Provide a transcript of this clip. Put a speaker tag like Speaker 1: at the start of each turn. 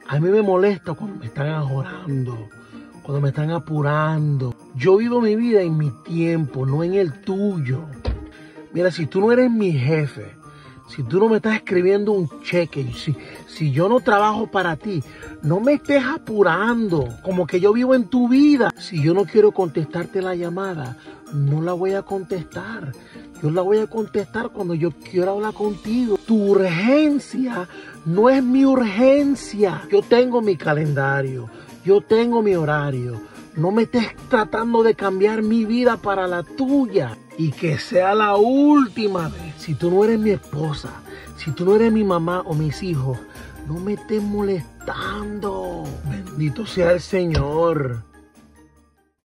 Speaker 1: A mí me molesta cuando me están ajorando, cuando me están apurando. Yo vivo mi vida en mi tiempo, no en el tuyo. Mira, si tú no eres mi jefe, si tú no me estás escribiendo un cheque, si yo no trabajo para ti, no me estés apurando, como que yo vivo en tu vida. Si yo no quiero contestarte la llamada, no la voy a contestar. Yo la voy a contestar cuando yo quiero hablar contigo. Tu urgencia no es mi urgencia. Yo tengo mi calendario, yo tengo mi horario. No me estés tratando de cambiar mi vida para la tuya. Y que sea la última vez. Si tú no eres mi esposa, si tú no eres mi mamá o mis hijos, no me estés molestando. Bendito sea el Señor.